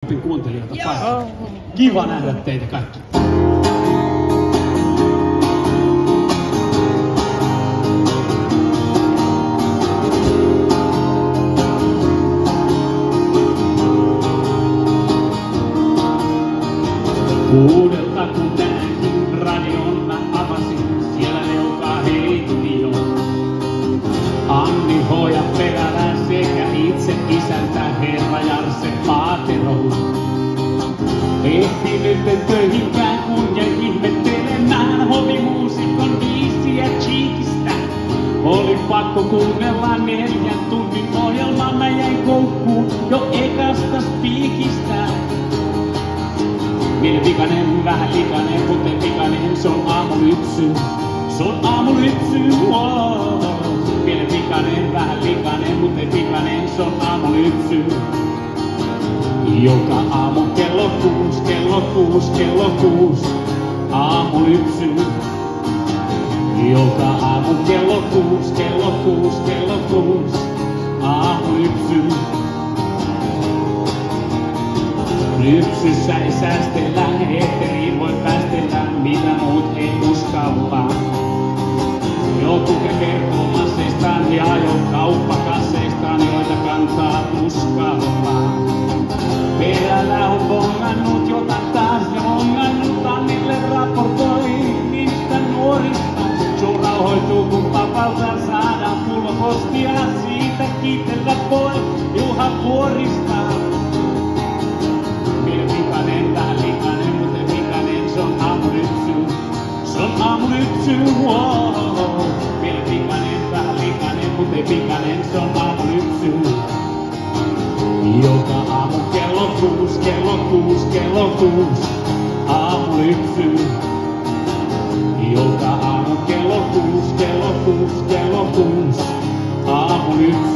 Popin kuuntelijoita kaikki. Kiva nähdä teitä kaikki. Kuudelta kun näin radion mä avasin, siellä leukaa heitti jo. Anni Hoja Perälä sekä itse isäntä herra Jarse Paatero. Ehtinyt töihinkään kun jäi ihmettelemään hovimuusikon biisiä Cheekistä. Oli pakko kuunnella 4 tunnin ohjelmaa, mä jäin koukkuun jo ekasta spiikistä. Mielen vikanen, vähän likainen, kuten vikanen, se on aamulypsy. Se on aamulypsy, wow. Mielen vikanen, vähän likainen, kuten vikanen, se on aamulypsy. Joka aamu kello 6, kello 6, kello 6, aamulypsy. Joka aamu kello 6, kello 6, kello 6, aamulypsy. Lypsyssä ei säästellä, eetteriin voi päästellä, mitä muut ei uskalla. Joutuuke kertoo masseistaan ja jo kauppakasseistaan, joita kantaa uskalla. Perällä on bongannut jotain taas ja bongannut Annille raportoi niistä nuorista. Show rauhoituu kun papalta saadaan pullopostia, siitä kiitellä voi Juha Vuorista. Vähän likainen, mutta vikainen, se on aamulypsy. Se on aamulypsy, wow. Vielä vikainen, vähän likainen, mutta vikainen, se on aamulypsy. Joka aamu kello 6, kello 6, kello 6, aamulypsy. Joka aamu kello 6, kello 6, kello 6, aamulypsy.